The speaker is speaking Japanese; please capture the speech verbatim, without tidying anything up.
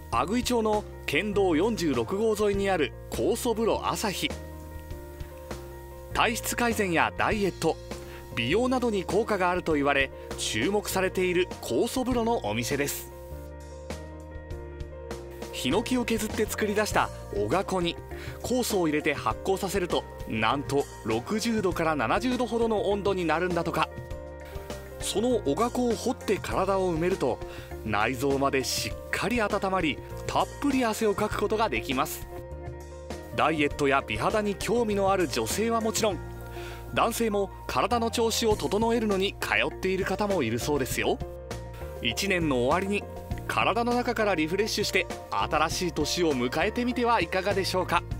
阿久井町の県道よんじゅうろくごう沿いにある酵素風呂朝日。体質改善やダイエット、美容などに効果があると言われ注目されている酵素風呂のお店です。ヒノキを削って作り出したおが粉に酵素を入れて発酵させると、なんとろくじゅうどからななじゅうどほどの温度になるんだとか。そのおが粉を掘って体を埋めると内臓までしっかり温まり、たっぷり汗をかくことができます。ダイエットや美肌に興味のある女性はもちろん、男性も体の調子を整えるのに通っている方もいるそうですよ。いちねんの終わりに体の中からリフレッシュして新しい年を迎えてみてはいかがでしょうか。